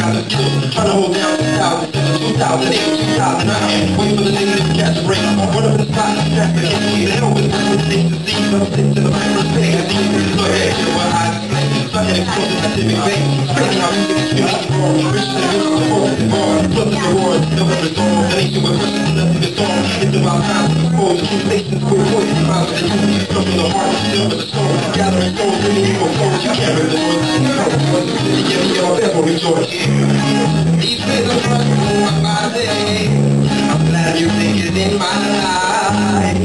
got the skill. Trying to hold down 2007, 2008, 2009. Wait for the nigga to catch a break. Run up in the spot, snap the kid. They always work with things to see. But I'm sitting to the first page. I think it's go ahead. What I explain. Started exposing that civic vein. Crazy how you get the wrong. Rich and rich, the focus is wrong. Flipping the war, never the storm. That ain't shit with questions, nothing but storm. It's about time to expose the true faces, cool voices, minds of the youth. From the heart, still with the soul. Gathering souls, really evil souls. You can't rip the noise. Yeah, my best will rejoice. These days I'm running on my body. I'm glad you think it's in my life.